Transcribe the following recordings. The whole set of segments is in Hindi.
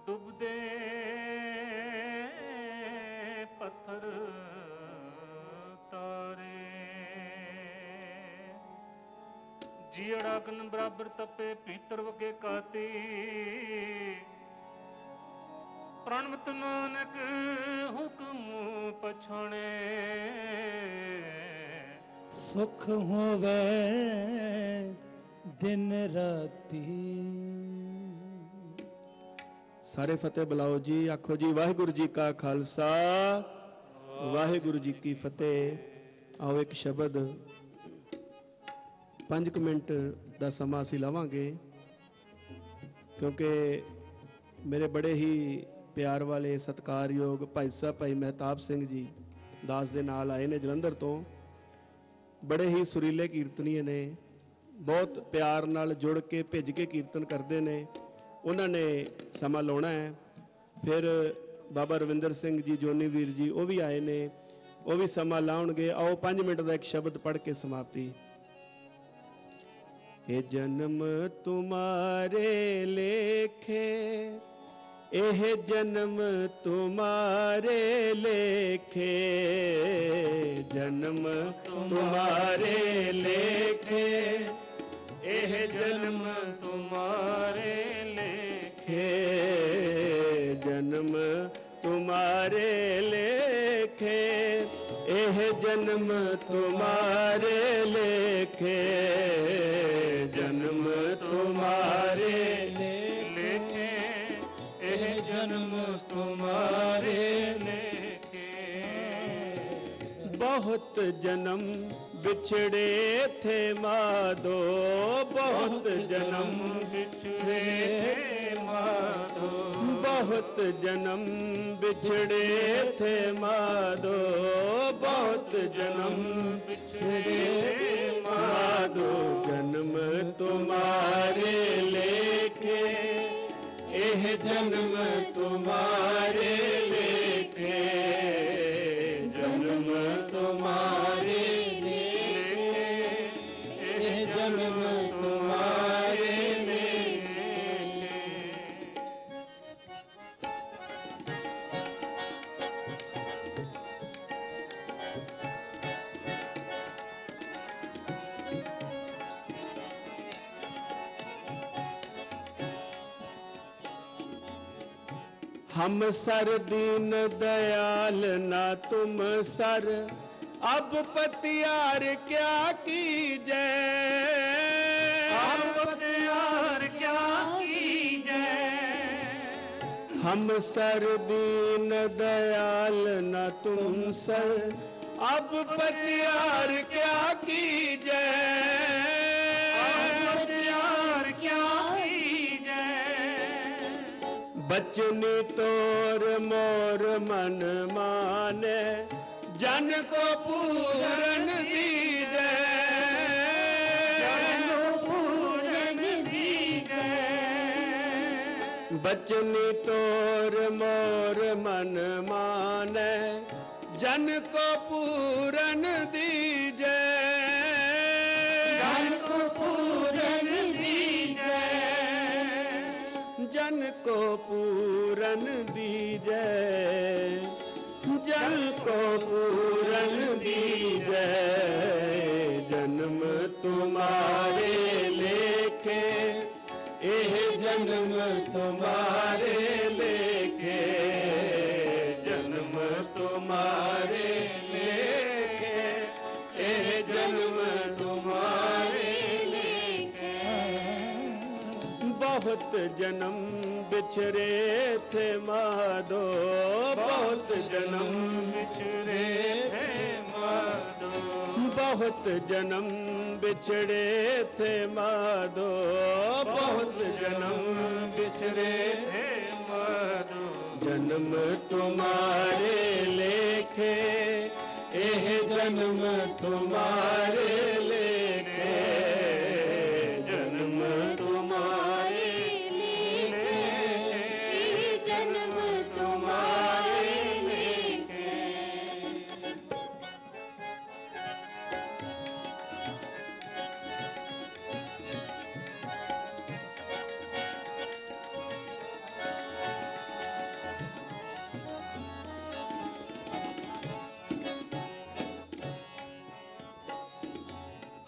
डुबदे पत्थर तारे, जीड़ा अगन बराबर तपे पीतर वगे काती, प्रणमत नानक हुक्म पछाणे, सुख होवे दिन राती। सारे फतेह बुलाओ जी, आखो जी वाहिगुरु जी का खालसा वाहिगुरु जी की फतेह। आओ एक शब्द 5 मिनट का समा असीं लवांगे, क्योंकि मेरे बड़े ही प्यार वाले सत्कारयोग भाई साहब भाई महताब सिंह जी दास दे नाल आए ने जलंधर तो, बड़े ही सुरीले कीर्तनीय ने, बहुत प्यार नाल जुड़ के भिज के कीर्तन करते हैं। उन्होंने समा लाना है। फिर बाबा रविंदर सिंह जी जोनी वीर जी वो भी आए ने, वो भी समा लाउणगे। आओ 5 मिनट का एक शब्द पढ़ के समाप्ति। ये जन्म तुम्हारे लेखे, एह जन्म तुम्हारे लेखे, जन्म तुम्हारे लेखे, एह जन्म तुम्हारे लेखे, जन्म तुम्हारे लेखे, एह जन्म तुम्हारे लेखे, जन्म तुम्हारे लेखे, एह जन्म तुम्हारे लेखे। बहुत जन्म बिछड़े थे माधो, बहुत जन्म बिछड़े थे माधो, बहुत जन्म बिछड़े थे माधो, बहुत जन्म बिछड़े थे माधो, जन्म तुम्हारे लेखे, एह जन्म तुम्हारे लेखे, जन्म तुम्हारे जन्म तुम्हारे लेखे। हम सर दीन दयाल ना तुम सर, अब पतियार क्या कीजै, अब पतियार क्या कीजै। हम सर दीन दयाल न तुम सर, अब पतियार क्या कीजै, अब पतियार क्या कीजै। बचनी तोर मोर मन माने, जन को पूरन दीजै, जन को पूरन दीजै। बचनी तोर मोर मन माने, जन को पूरन दीजै, जन को पूरन दीजै। जन को पूरन दीजै, जन को पूरन दीजै। जन्म तुम्हारे लेखे, एह जन्म तुम्हारे लेखे, जन्म तुम्हारे लेखे, एह जन्म तुम्हारे लेखे। बहुत जन्म बिछड़े थे माधो, बहुत जन्म बिछड़े थे माधो, बहुत जन्म बिछड़े थे माधो, बहुत जन्म बिछड़े थे माधो। जन्म तुम्हारे लेखे, एह जन्म तुम्हारे लेखे, जन्म तुम्हारे लेखे, एह जन्म तुम्हारे लेखे।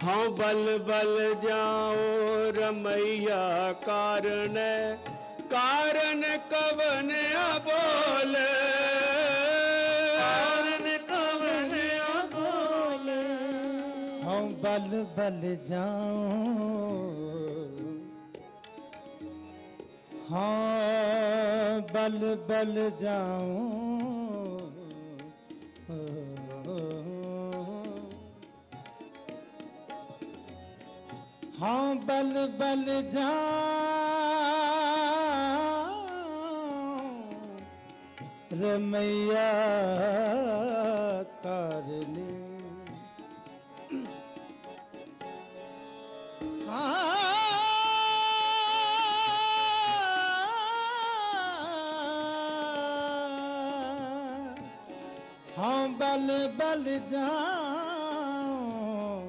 हाँ बल बल जाओ रमैया कारण कारण कवन अबोल कारण कवन अबोल हम बल बल जाऊं हाँ बल बल जाऊं हाँ बल बल जाऊं रमैया कारने हाँ बल बल जाऊं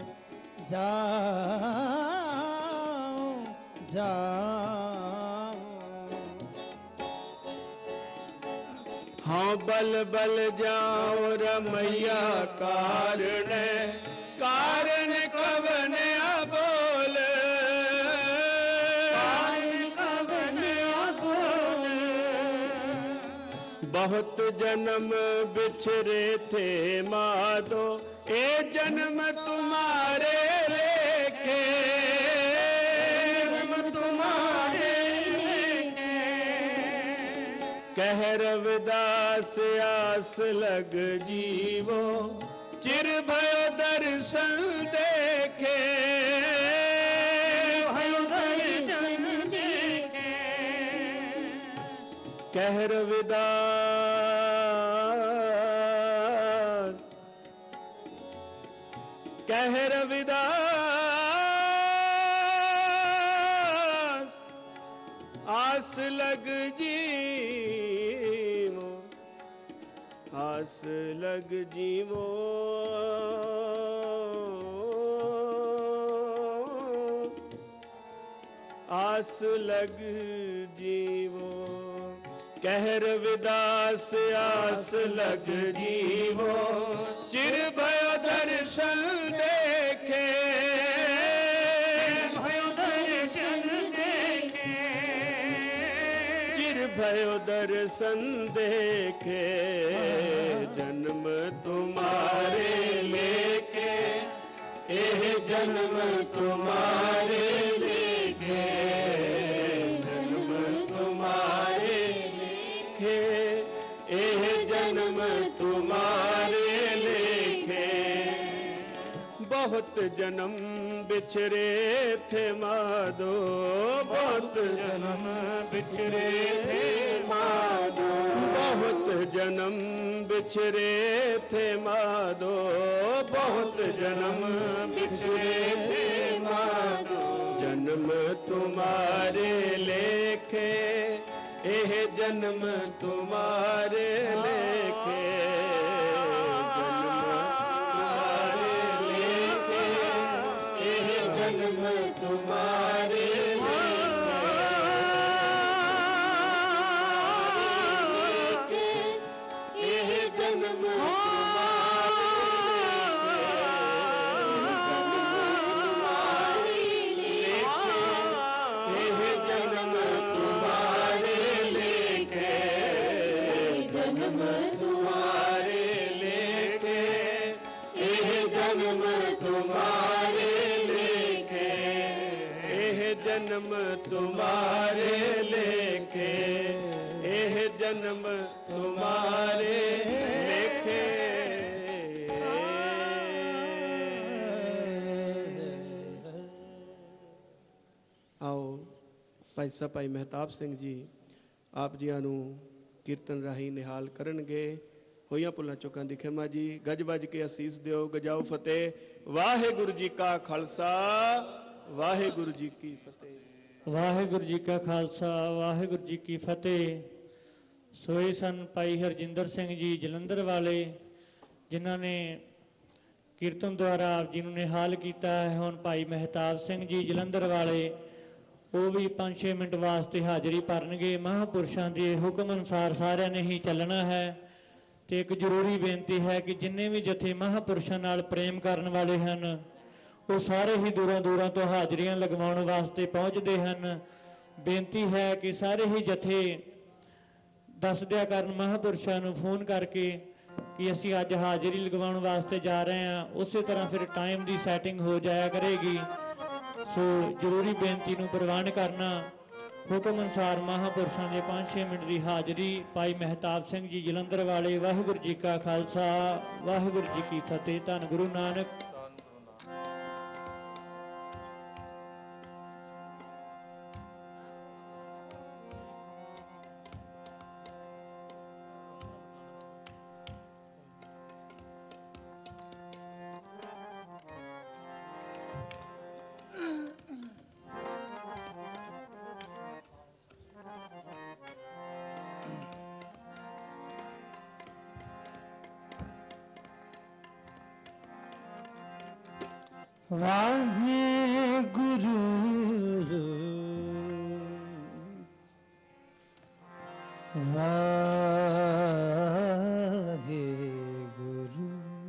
जाऊं जाऊं हाँ बल बल जाओ रमैया कारण कारण कवन अबोल कारण कवन अबोल बहुत जन्म बिछरे थे माधो ए जन्म तुम्हारे लेखे जन्म तुम्हारे लेखे कह रविदास आस लग जीवो चिर भयो दर्शन देखे भयो दर्शन देखे कह रविदास कह रविदास आस लग जीवो आस लग जीवो आस लग जीवो कह रविदास आस लग जीवो चिर भयो दर्शन देखे भयो दर्शन देखे चिर भयो दर्शन देखे जन्म तुम्हारे लेके एह जन्म तुम्हारे लेके जन्म तुम्हारे लेखे एह जन्म तुम्हारे लेखे बहुत जन्म बिछरे थे माधो बहुत जन्म बिछरे थे माधो बहुत जन्म बिछरे थे माधो बहुत जन्म बिछरे थे माधो जन्म तुम्हारे लेखे एह जन्म तुम्हारे लेखे जन्म तुम्हारे लेखे एह जन्म तुम्हारे लेखे जन्म तुम्हारे लेखे जन्म तुम्हारे लेखे एह जन्म तुम्हारे लेखे एह जन्म तुम्हारे लेखे एह जन्म तुम्हारे लेखे आओ ਭਾਈ ਸਾਹਿਬ ਭਾਈ ਮਹਿਤਾਬ ਸਿੰਘ ਜੀ ਆਪ ਜੀਆਂ ਨੂੰ ਕੀਰਤਨ ਰਾਹੀਂ ਨਿਹਾਲ ਕਰਨਗੇ ਹੋਈਆਂ ਭੁੱਲਾਂ ਚੁੱਕਾਂ ਦੀ ਖਿਮਾ ਜੀ ਗੱਜ ਵੱਜ ਕੇ ਅਸੀਸ ਦਿਓ ਗਜਾਓ ਫਤਿਹ ਵਾਹਿਗੁਰੂ ਜੀ ਕਾ ਖਾਲਸਾ ਵਾਹਿਗੁਰੂ ਜੀ ਕੀ ਫਤਿਹ ਵਾਹਿਗੁਰੂ ਜੀ ਕਾ ਖਾਲਸਾ ਵਾਹਿਗੁਰੂ ਜੀ ਕੀ ਫਤਿਹ। ਸੋਏ ਸਨ ਭਾਈ ਹਰਜਿੰਦਰ ਸਿੰਘ ਜੀ ਜਲੰਧਰ ਵਾਲੇ ਜਿਨ੍ਹਾਂ ਨੇ ਕੀਰਤਨ ਦੁਆਰਾ ਆਪ ਜੀ ਨੂੰ ਨਿਹਾਲ ਕੀਤਾ ਹੈ। ਹੁਣ ਭਾਈ ਮਹਿਤਾਬ ਸਿੰਘ ਜੀ ਜਲੰਧਰ ਵਾਲੇ ਉਹ ਵੀ 5-6 ਮਿੰਟ ਵਾਸਤੇ ਹਾਜ਼ਰੀ ਭਰਨਗੇ। ਮਹਾਂਪੁਰਸ਼ਾਂ ਦੇ ਹੁਕਮ ਅਨੁਸਾਰ ਸਾਰਿਆਂ ਨੇ ਹੀ ਚੱਲਣਾ ਹੈ। ਤੇ ਇੱਕ ਜ਼ਰੂਰੀ ਬੇਨਤੀ ਹੈ ਕਿ ਜਿੰਨੇ ਵੀ ਜਥੇ ਮਹਾਂਪੁਰਸ਼ਾਂ ਨਾਲ ਪ੍ਰੇਮ ਕਰਨ ਵਾਲੇ ਹਨ ਉਹ ਸਾਰੇ ਹੀ ਦੂਰਾਂ ਦੂਰਾਂ ਤੋਂ ਹਾਜ਼ਰੀਆਂ ਲਗਵਾਉਣ ਵਾਸਤੇ ਪਹੁੰਚਦੇ ਹਨ। ਬੇਨਤੀ ਹੈ ਕਿ ਸਾਰੇ ਹੀ ਜਥੇ ਦੱਸ ਦਿਆ ਕਰਨ ਮਹਾਂਪੁਰਸ਼ਾਂ ਨੂੰ ਫੋਨ ਕਰਕੇ ਕਿ ਅਸੀਂ ਅੱਜ ਹਾਜ਼ਰੀ ਲਗਵਾਉਣ ਵਾਸਤੇ ਜਾ ਰਹੇ ਹਾਂ। ਉਸੇ ਤਰ੍ਹਾਂ ਫਿਰ ਟਾਈਮ ਦੀ ਸੈਟਿੰਗ ਹੋ ਜਾਇਆ ਕਰੇਗੀ। ਸੋ ਜ਼ਰੂਰੀ ਬੇਨਤੀ ਨੂੰ ਪ੍ਰਵਾਨ ਕਰਨਾ। ਹੁਕਮ ਅਨੁਸਾਰ ਮਹਾਂਪੁਰਸ਼ਾਂ ਦੇ 5-6 ਮਿੰਟ ਦੀ ਹਾਜ਼ਰੀ। ਭਾਈ ਮਹਿਤਾਬ ਸਿੰਘ ਜੀ ਜਲੰਧਰ ਵਾਲੇ। ਵਾਹਿਗੁਰੂ ਜੀ ਕਾ ਖਾਲਸਾ, ਵਾਹਿਗੁਰੂ ਜੀ ਕੀ ਫਤਿਹ। ਧੰਨ ਗੁਰੂ ਨਾਨਕ। ਵਾਹਿਗੁਰੂ ਵਾਹਿਗੁਰੂ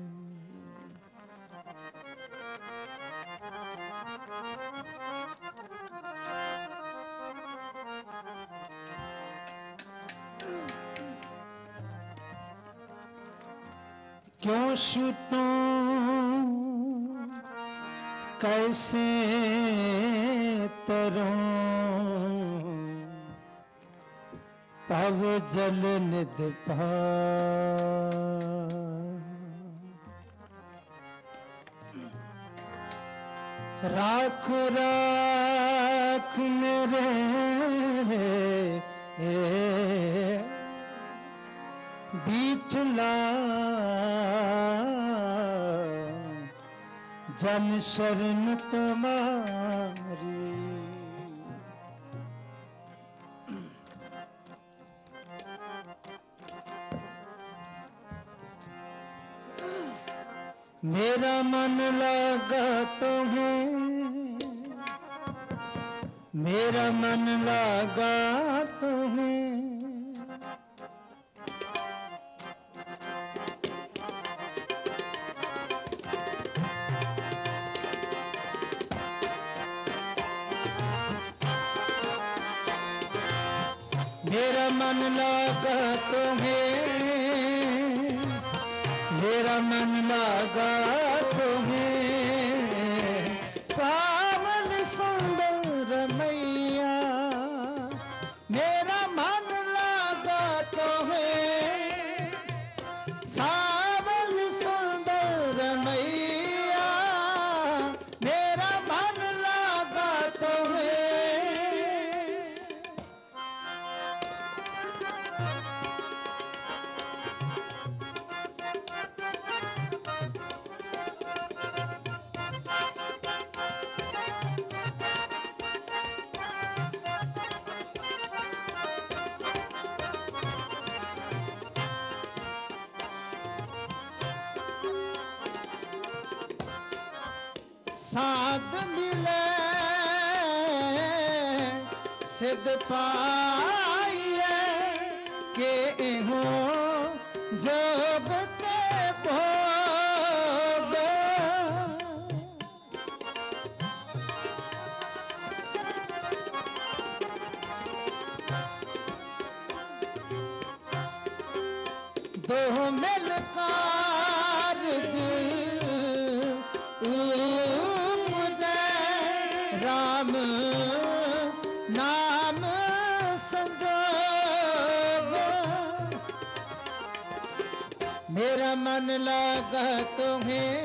क्यों छूटूं कैसे तरूं पव जल निध राख राख मेरे बीठला जन शरण तुम्हारी। मेरा मन लगा तुम्हें, मेरा मन लगा तुम्हें, मेरा मन लगा तुम्हें, मेरा मन लगा तुम्हें। सावन सुंदर मैया मेरा मन लगा तुम्हें। सावन सुंदर मैया मेरा मन लगा तुम्हें। साध मिले सिद्ध पाइए के हो जोग के भोग। दो मिल कारज राम नाम संजोग। मेरा मन लगा तुम्हें,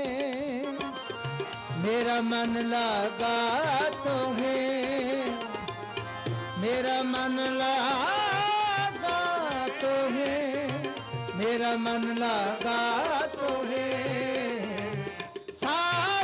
मेरा मन लगा तुम्हें, मेरा मन लगा तुम्हें, मेरा मन लगा तुम्हें।